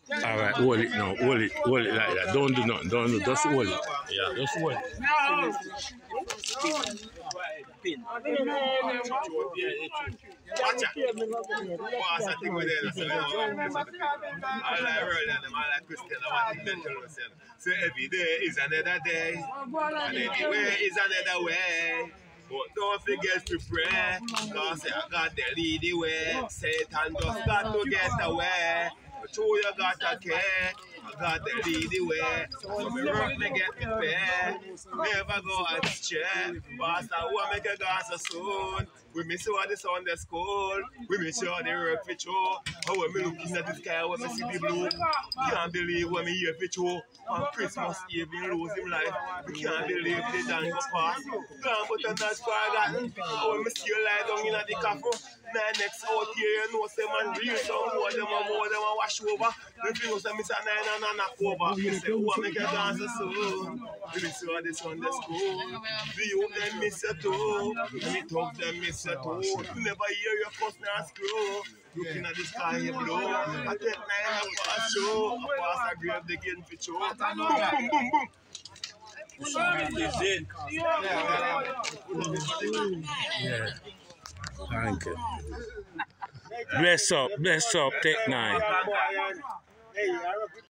Alright, hold it now. Hold it like that. Don't do nothing. Don't do. Just hold it. Yeah, just hold it. Pin. Watch out. What's that thing with them? I like Roland, I like Christian, I want to mental myself. So every day is another day, and every way is another way. But don't forget to pray, cause I got the lead the way. Satan just got to get away. But you got a care, I got the lead the way. So me work me get me pay. Never go astray. Pastor, who make a gas so soon? We miss all the Sunday school. We miss all the work for you. Oh, when me looking at the sky, when me see the blue, can't believe when me hear for you. On Christmas Eve, he lose him life. We can't believe the dance go past. Can't put on that forgotten. Oh, when me see you lie down in the cafe. My next out here, you know, say man real some more them a wash over. The people say me say 9 and knock over. You say, who make a dance so? We miss all the Sunday school. The youth them miss it too. Me talk them miss it too. You never hear your cuss now screw. Looking at the sky you blow. I take 9 and pass show. I pass a grave the game for show. Boom, boom, boom, boom. Yeah. Thank you. Bless up, take 9.